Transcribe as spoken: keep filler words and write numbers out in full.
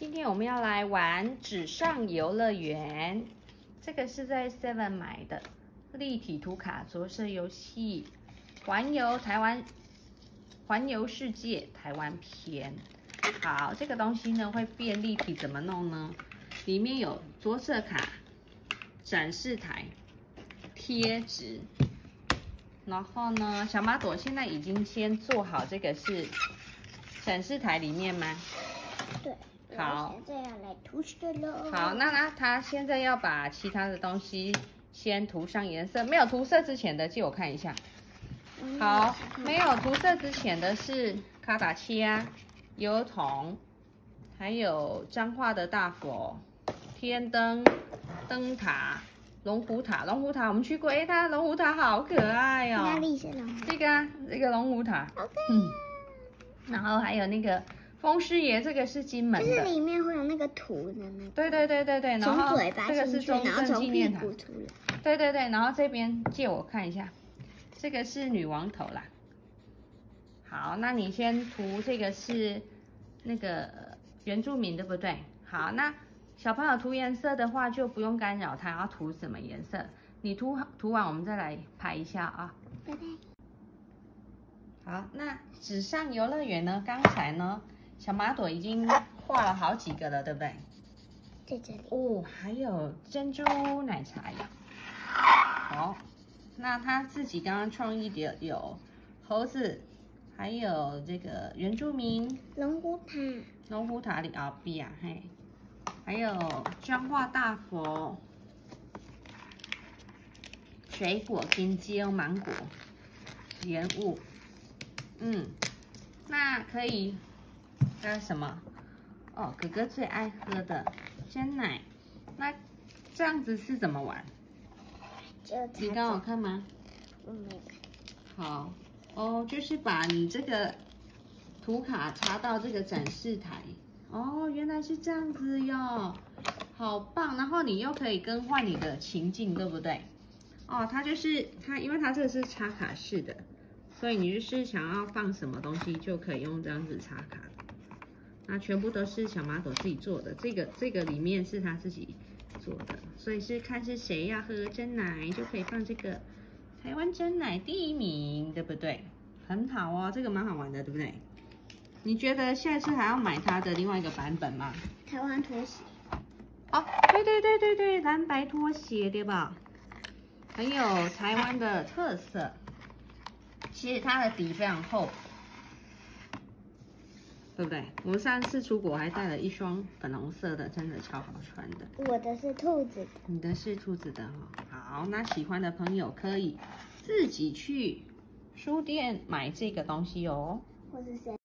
今天我们要来玩纸上游乐园，这个是在 Seven 买的立体图卡着色游戏，环游台湾，环游世界台湾篇。好，这个东西呢会变立体，怎么弄呢？里面有着色卡、展示台、贴纸，然后呢，小马朵现在已经先做好这个是展示台里面吗？ 对。 好， 现在要来涂色喽。 好，那那他现在要把其他的东西先涂上颜色，没有涂色之前的借我看一下。 嗯、 好，没有涂色之前的是卡达切啊、油桶，还有彰化的大佛、天灯、灯塔、龙虎塔。龙虎塔我们去过，哎，它龙虎塔好可爱哦。 哪里是龙虎塔？ 这个啊，这个龙虎塔。 好可爱、 嗯。然后还有那个。风师爷这个是金门的， 就是里面会有那个图的那个。 对对对对对，然后从嘴巴这个是中正纪念堂。对对对，然后这边借我看一下，这个是女王头啦。好，那你先涂这个是那个原住民对不对？好，那小朋友涂颜色的话就不用干扰他要涂什么颜色，你涂涂完我们再来拍一下啊。 拜拜。 好，那纸上游乐园呢？刚才呢？小马朵已经画了好几个了，对不对？ 在这里哦，还有珍珠奶茶呀。好，那他自己刚刚创意的有猴子，还有这个原住民龙虎塔， 龙虎塔里奥比亚嘿，还有彰化大佛，水果金蕉芒果，莲雾，嗯，那可以。还有什么？哦，哥哥最爱喝的珍奶。那这样子是怎么玩？你刚好看吗？ 我没看。 好，哦，就是把你这个图卡插到这个展示台。哦，原来是这样子哟，好棒！然后你又可以更换你的情境，对不对？哦，它就是它，因为它这个是插卡式的，所以你就是想要放什么东西就可以用这样子插卡。那全部都是小马朵自己做的，这个这个里面是他自己做的，所以是看是谁要喝珍奶就可以放这个台湾珍奶第一名，对不对？很好哦，这个蛮好玩的，对不对？你觉得下次还要买它的另外一个版本吗？ 台湾拖鞋。 哦，对对对对对，蓝白拖鞋对吧？很有台湾的特色，其实它的底非常厚。对不对？我们上次出国还带了一双粉红色的，真的超好穿的。 我的是兔子的。 你的是兔子的哈。好，那喜欢的朋友可以自己去书店买这个东西哦。 或是谁？